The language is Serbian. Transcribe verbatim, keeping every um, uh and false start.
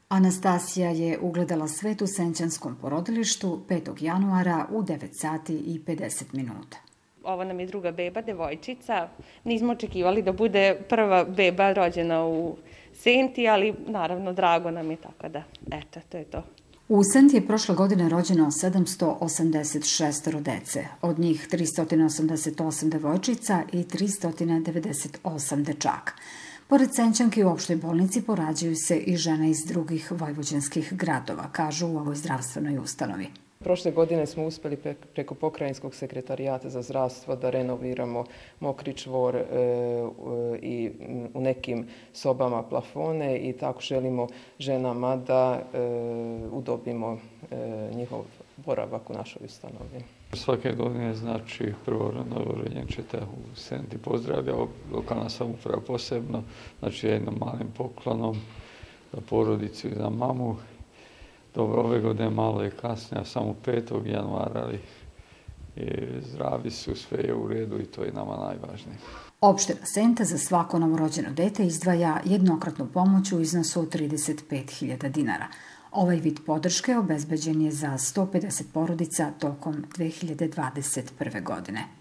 Anastasija je ugledala svet u Senćanskom porodilištu petog januara u devet sati i pedeset minuta. Ovo nam je druga beba, devojčica. Nismo očekivali da bude prva beba rođena u Senti, ali naravno drago nam je, tako da, eto, to je to. U Senti je prošle godine rođeno sedamsto osamdeset šest dece, od njih tristo osamdeset osam devojčica i tristo devedeset osam dečaka. Pored Senćanki u opštoj bolnici porađaju se i žene iz drugih vojvođanskih gradova, kažu u ovoj zdravstvenoj ustanovi. Prošle godine smo uspeli preko Pokrajinskog sekretarijata za zdravstvo da renoviramo mokri čvor i u nekim sobama plafone i tako želimo ženama da udobimo njihov boravak u našoj ustanovi. Svake godine, znači, prvo novorođenčeta u Senti pozdravlja lokalna samouprava posebno, znači jednom malim poklonom za porodicu i za mamu. Dobro, ove godine malo je kasnije, samo petog januara, ali zdravi su, sve je u redu i to je nama najvažnije. Opština Senta za svako novorođeno dete izdvaja jednokratnu pomoć u iznosu od trideset pet hiljada dinara. Ovaj vid podrške obezbeđen je za sto pedeset porodica tokom dve hiljade dvadeset prve godine.